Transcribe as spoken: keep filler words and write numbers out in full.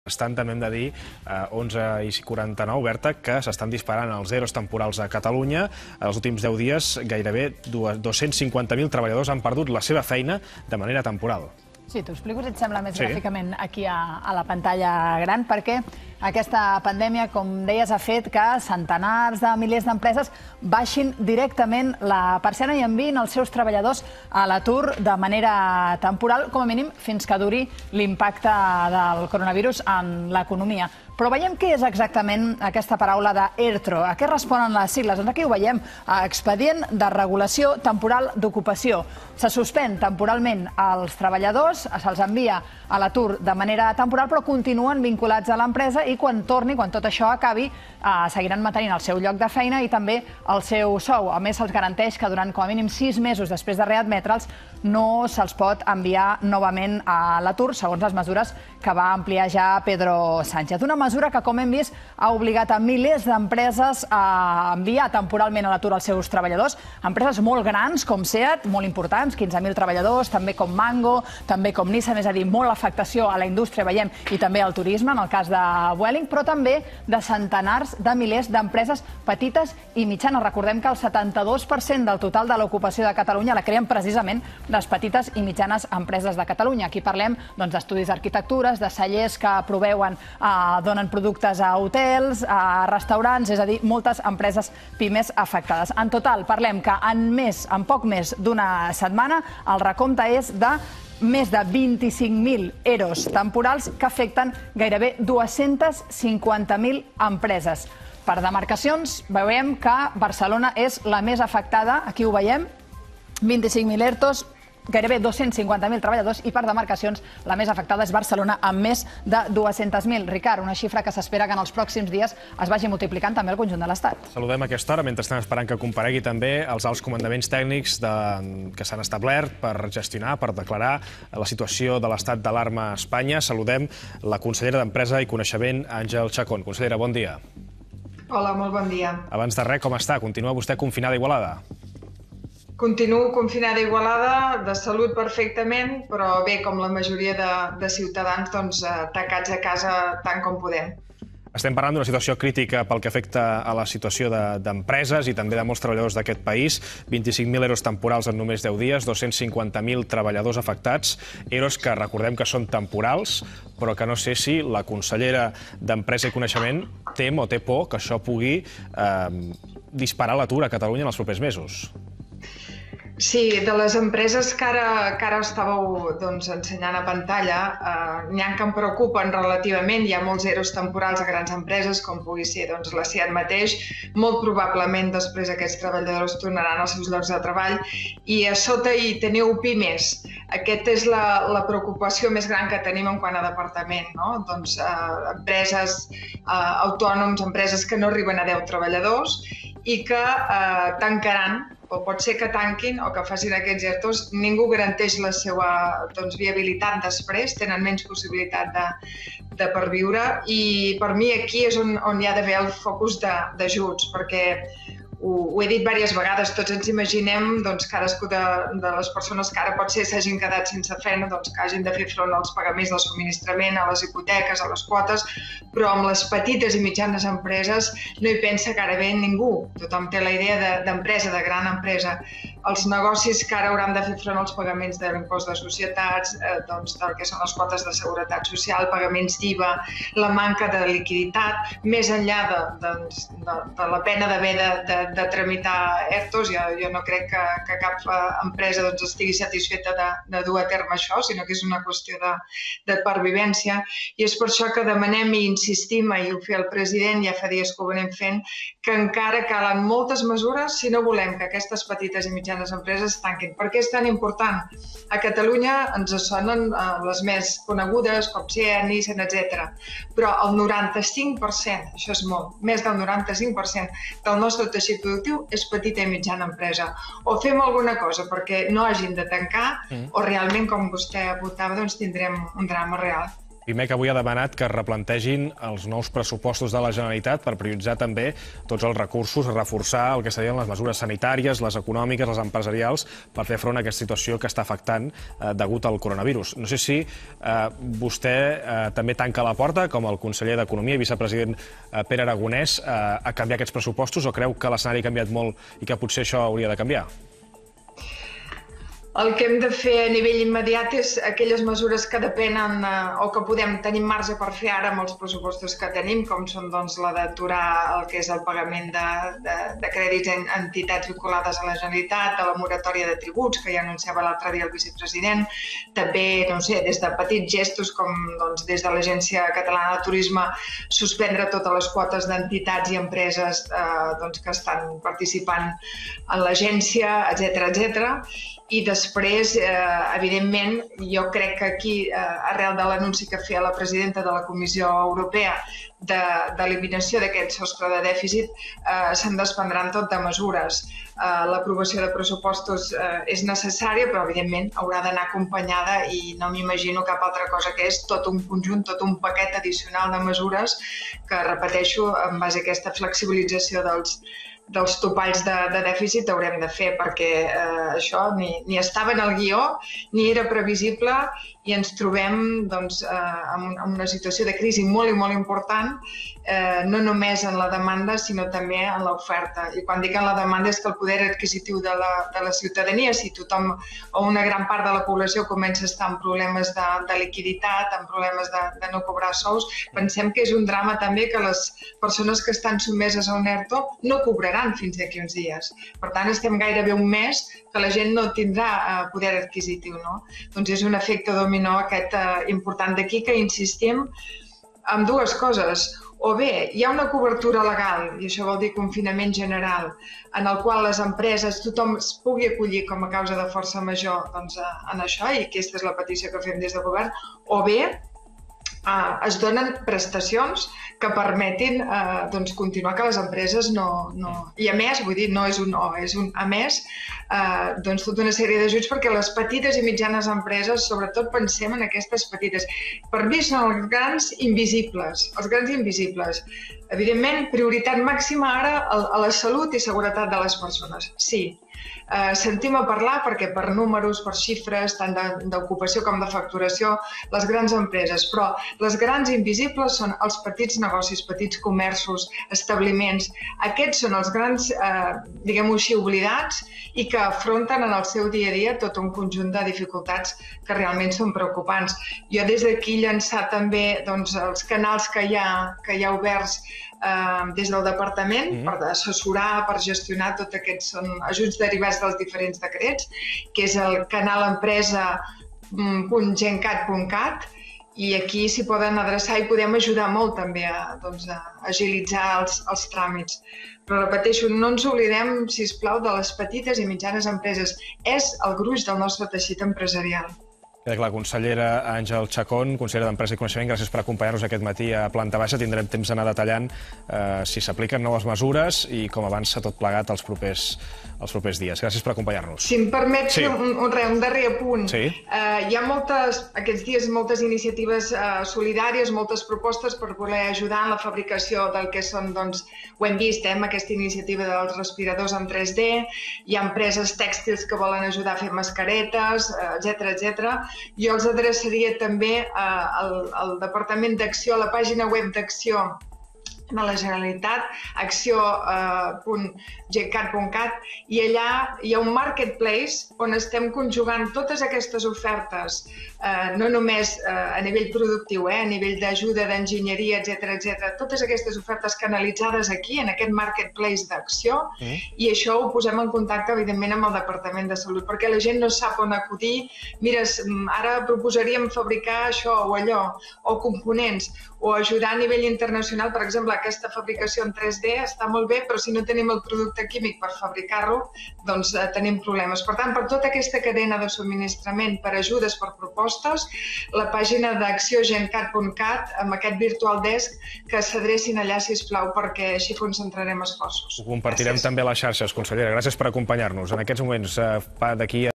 Estan, també hem de dir, onze i quaranta-nou, Berta, que s'estan disparant els eros temporals a Catalunya. En els últims deu dies, gairebé dos-cents cinquanta mil treballadors han perdut la seva feina de manera temporal. Sí, t'ho explico, si et sembla, més gràficament aquí a la pantalla gran, perquè aquesta pandèmia, com deies, ha fet que centenars de milers d'empreses baixin directament la persiana i enviïn els seus treballadors a l'atur de manera temporal, com a mínim fins que duri l'impacte del coronavirus en l'economia. Però veiem què és exactament aquesta paraula d'ERTO. A què responen les sigles? Doncs aquí ho veiem. Expedient de regulació temporal d'ocupació. Se suspèn temporalment als treballadors, se'ls envia a l'atur de manera temporal, però continuen vinculats a l'empresa i quan torni, quan tot això acabi, seguiran mantenint el seu lloc de feina i també el seu sou. A més, se'ls garanteix que durant com a mínim sis mesos després de readmetre'ls no se'ls pot enviar novament a l'atur, segons les mesures que va ampliar ja Pedro Sánchez. Una mesura que, com hem vist, ha obligat a milers d'empreses a enviar temporalment a l'atur els seus treballadors. Empreses molt grans, com SEAT, molt importants, quinze mil treballadors, també com Mango, també com Nissan, és a dir, molt afectació a la indústria, veiem, i també al turisme, en el cas de Vueling, però també de centenars de milers d'empreses petites i mitjanes. Recordem que el setanta-dos per cent del total de l'ocupació de Catalunya la creen precisament les petites i mitjanes empreses de Catalunya. Aquí parlem d'estudis d'arquitectures, de cellers que proveuen, donen productes a hotels, a restaurants, és a dir, moltes empreses pimes afectades. En total, parlem que en més, en poc més d'una setmana, el recompte és de més de vint-i-cinc mil eros temporals que afecten gairebé dues-centes cinquanta mil empreses. Per demarcacions, veiem que Barcelona és la més afectada, aquí ho veiem, vint-i-cinc mil ERTOs, gairebé dos-cents cinquanta mil treballadors, i per demarcacions la més afectada és Barcelona, amb més de dues-centes mil. Ricard, una xifra que s'espera que en els pròxims dies es vagi multiplicant també al conjunt de l'Estat. Saludem a aquesta hora, mentre estem esperant que comparegui també els alts comandaments tècnics que s'han establert per gestionar, per declarar la situació de l'estat d'alarma a Espanya. Saludem la consellera d'Empresa i Coneixement, Àngel Chacón. Consellera, bon dia. Hola, molt bon dia. Abans de res, com està? Continua vostè confinada a Igualada? Continuo confinada a Igualada, de salut perfectament, però bé, com la majoria de ciutadans, doncs tancats a casa tant com podem. Estem parlant d'una situació crítica pel que afecta a la situació d'empreses i també de molts treballadors d'aquest país. vint-i-cinc mil eros temporals en només deu dies, dos-cents cinquanta mil treballadors afectats, eros que recordem que són temporals, però que no sé si la consellera d'Empresa i Coneixement tem o té por que això pugui disparar l'atur a Catalunya en els propers mesos. Sí, de les empreses que ara estàveu ensenyant a pantalla, n'hi ha que em preocupen relativament. Hi ha molts eros temporals a grans empreses, com pugui ser la SEAT mateix. Molt probablement després aquests treballadors tornaran als seus llocs de treball. I a sota hi teniu pimes. Aquesta és la preocupació més gran que tenim en quant a departament. Empreses autònoms, empreses que no arriben a deu treballadors i que tancaran, o pot ser que tanquin o que facin aquests ERTOs. Ningú garanteix la seva viabilitat després, tenen menys possibilitat de perviure, i per mi aquí és on hi ha d'haver el focus d'ajuts, perquè ho he dit diverses vegades, tots ens imaginem cadascú de les persones que ara potser s'hagin quedat sense feina, que hagin de fer front als pagaments del subministrament, a les hipoteques, a les quotes, però amb les petites i mitjanes empreses no hi pensa gairebé ningú. Tothom té la idea d'empresa, de gran empresa. Els negocis que ara hauran de fer front als pagaments de l'impost de societats, del que són les quotes de seguretat social, pagaments d'I V A, la manca de liquiditat, més enllà de la pena d'haver de de tramitar ERTOs, jo no crec que cap empresa estigui satisfeta de dur a terme això, sinó que és una qüestió de pervivència, i és per això que demanem i insistim, i ho feia el president, ja fa dies que ho venim fent, que encara calen moltes mesures si no volem que aquestes petites i mitjanes empreses tanquin. Per què és tan important? A Catalunya ens sonen les més conegudes, com SEAT, Nissan, etcètera, però el noranta-cinc per cent, això és molt, més del noranta-cinc per cent del nostre teixit productiu és petita i mitjana empresa. O fem alguna cosa perquè no hagin de tancar, o realment, com vostè apuntava, tindrem un drama real. Pimec avui ha demanat que es replantegin els nous pressupostos de la Generalitat per prioritzar també tots els recursos, reforçar el que serien les mesures sanitàries, les econòmiques, les empresarials, per fer front a aquesta situació que està afectant eh, degut al coronavirus. No sé si eh, vostè eh, també tanca la porta, com el conseller d'Economia i vicepresident eh, Pere Aragonès, eh, a canviar aquests pressupostos, o creu que l'escenari ha canviat molt i que potser això hauria de canviar? El que hem de fer a nivell immediat és aquelles mesures que depenen eh, o que podem tenir marge per fer ara amb els pressupostos que tenim, com són doncs, la d'aturar el que és el pagament de, de, de crèdits en entitats vinculades a la Generalitat, de la moratòria de tributs, que ja anunciava l'altre dia el vicepresident, també, no sé, des de petits gestos com doncs, des de l'Agència Catalana de Turisme suspendre totes les quotes d'entitats i empreses eh, doncs, que estan participant en l'agència, etcètera, etcètera. I després, eh, evidentment, jo crec que aquí, eh, arrel de l'anunci que feia la presidenta de la Comissió Europea d'eliminació de, d'aquest sostre de dèficit, eh, se'n desprendran tot de mesures. Eh, L'aprovació de pressupostos eh, és necessària, però, evidentment, haurà d'anar acompanyada i no m'imagino cap altra cosa que és tot un conjunt, tot un paquet addicional de mesures que, repeteixo, en base a aquesta flexibilització dels dels topalls de, de dèficit haurem de fer, perquè eh, això ni, ni estava en el guió, ni era previsible, i ens trobem doncs, eh, en, en una situació de crisi molt i molt important, eh, no només en la demanda, sinó també en l'oferta. I quan dic en la demanda és que el poder adquisitiu de la, de la ciutadania, si tothom o una gran part de la població comença a estar en problemes de, de liquiditat, en problemes de, de no cobrar sous, pensem que és un drama també que les persones que estan sotmeses a un ERTO no cobraran fins d'aquí uns dies. Per tant, estem gairebé un mes que la gent no tindrà eh, poder adquisitiu, no? Doncs és un efecte dominó aquest eh, important d'aquí que insistim en dues coses. O bé, hi ha una cobertura legal, i això vol dir confinament general, en el qual les empreses, tothom es pugui acollir com a causa de força major doncs, en això, i aquesta és la petició que fem des del govern, o bé eh, es donen prestacions que permetin eh, doncs, continuar, que les empreses no, no... I a més, vull dir, no és un no, és un a més, eh, doncs tota una sèrie d'ajuts perquè les petites i mitjanes empreses, sobretot pensem en aquestes petites. Per mi són els grans invisibles, els grans invisibles. Evidentment, prioritat màxima ara a la salut i seguretat de les persones, sí. Eh, sentim a parlar perquè per números, per xifres, tant d'ocupació com de facturació, les grans empreses, però les grans invisibles són els petits negocis, petits comerços, establiments. Aquests són els grans, eh, diguem-ho així, oblidats i que afronten en el seu dia a dia tot un conjunt de dificultats que realment són preocupants. Jo des d'aquí llançar també doncs, els canals que hi ha, que hi ha oberts eh, des del departament mm. per assessorar, per gestionar tots aquests són ajuts derivats dels diferents decrets, que és el canal empresa punt gencat punt cat, i aquí s'hi poden adreçar i podem ajudar molt també a, doncs, a agilitzar els, els tràmits. Però repeteixo, no ens oblidem, sisplau, de les petites i mitjanes empreses. És el gruix del nostre teixit empresarial. Queda clar, consellera Àngel Chacón, consellera d'Empresa i Coneixement, gràcies per acompanyar-nos aquest matí a Planta Baixa. Tindrem temps d'anar detallant eh, si s'apliquen noves mesures i com avança tot plegat els propers, els propers dies. Gràcies per acompanyar-nos. Si em permets sí. un, un, un darrer apunt. Sí. Eh, hi ha moltes, aquests dies moltes iniciatives eh, solidàries, moltes propostes per voler ajudar en la fabricació del que són, doncs, ho hem vist, eh, amb aquesta iniciativa dels respiradors en tres D, hi ha empreses tèxtils que volen ajudar a fer mascaretes, etcètera, etcètera. Jo els adreçaria també al, al Departament d'Acció, a la pàgina web d'Acció de la Generalitat, acció punt gencat punt cat, i allà hi ha un marketplace on estem conjugant totes aquestes ofertes, eh, no només eh, a nivell productiu, eh, a nivell d'ajuda, d'enginyeria, etcètera, etcètera, totes aquestes ofertes canalitzades aquí, en aquest marketplace d'acció, mm. i això ho posem en contacte, evidentment, amb el Departament de Salut, perquè la gent no sap on acudir. Mira, ara proposaríem fabricar això o allò, o components, o ajudar a nivell internacional, per exemple, aquesta fabricació en tres D està molt bé, però si no tenim el producte químic per fabricar-lo, doncs eh, tenim problemes. Per tant, per tota aquesta cadena de subministrament, per ajudes, per propostes, la pàgina d'acció gencat punt cat, amb aquest virtual desk, que s'adrecin allà, sisplau, perquè així concentrarem esforços. Ho compartirem Gràcies. també a les xarxes, consellera. Gràcies per acompanyar-nos. En aquests moments, eh, d'aquí a